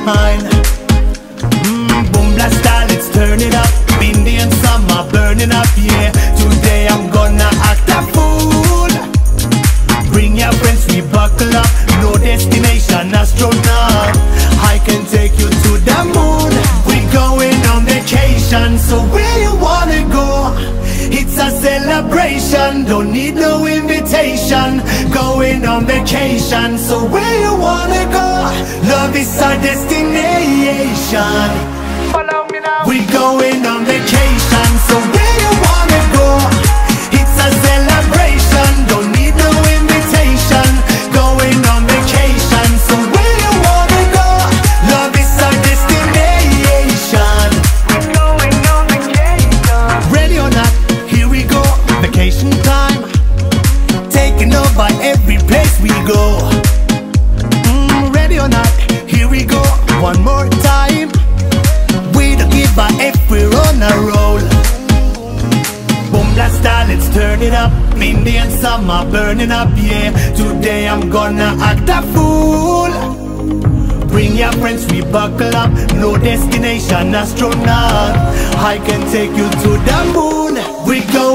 behind. Boom blast style, let's turn it up. Indian summer burning up, yeah. Today I'm gonna act a fool. Bring your friends, we buckle up. No destination, astronaut. I can take you to the moon. We're going on vacation, so where you wanna go? It's a celebration, don't need no invitation. Going on vacation, so where you wanna go? Love is our destination. Follow me now. We're going on vacation, so where you wanna go? It's a celebration, don't need no invitation. Going on vacation, so where you wanna go? Love is our destination. We're going on vacation. Ready or not, here we go. Vacation time, taking over every place we go. Ready or not, here we go. One more time. We don't give a F, we're on a roll. Boom blast style, let's turn it up. Indian summer burning up, yeah. Today I'm gonna act a fool. Bring your friends, we buckle up. No destination, astronaut. I can take you to the moon. We go